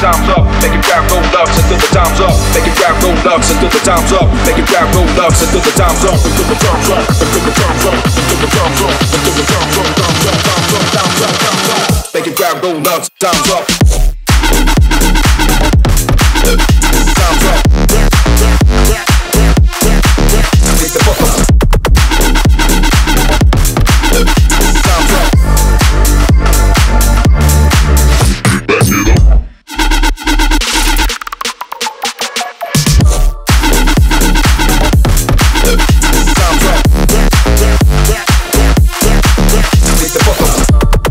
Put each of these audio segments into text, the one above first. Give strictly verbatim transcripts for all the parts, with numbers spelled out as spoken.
time's up. Make it grab, go nuts until the time's up. Make it grab, go nuts until the time's up. Make it grab, go nuts until the time's up. Until the time's up. Until the time's up. Until the time's up. Until the time's up. Time's up. Time's up. Time's up. Time's up. Make it grab, go nuts. Time's up. Time's up. Take the fuck up. Time's up. Back it up. Time's up. Take the fuck up.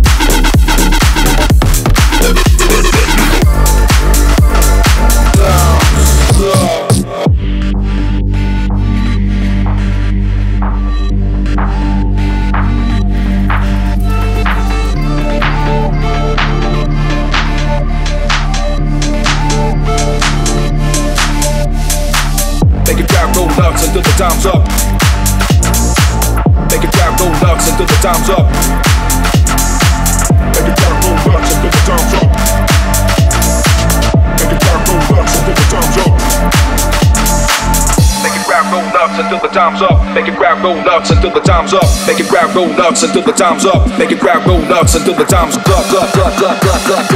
Make it grab, go nuts until the time's up. Make it grab, go nuts until the time's up. Make it grab, go nuts until the time's up. Make it grab, go nuts until the time's up. Make it grab, go nuts until the time's up. Make it grab, go nuts until the time's up. Make it grab, go nuts until the time's up. Make it grab, go nuts until the time's up.